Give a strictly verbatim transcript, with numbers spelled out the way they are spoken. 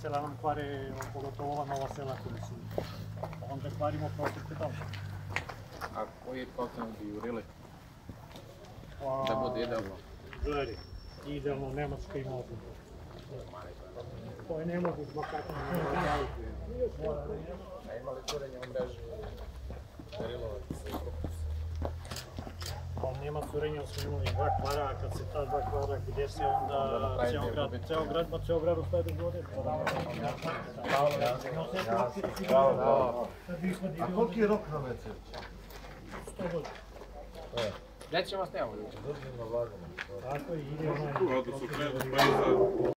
sela nam kvare, pogotovo ova nova sela koji su. Onda kvarimo prostorke tamo. A koji procent bi jurili? Da bude idealno? Gledaj, idealno Nemačka i mogu. Koje ne mogu zbog kako ne mogu raditi. A ima li curenje u mreži Derilovac i Krupus? Ali nema curenja, smo imali dva kvara, a kad se ta dva kvara gdje se onda ceo grad, ma ceo grad ostaje bez vode. A koliki je rok na mece? sto godina. Gdje ćemo s njemu? Tako je, ide ono...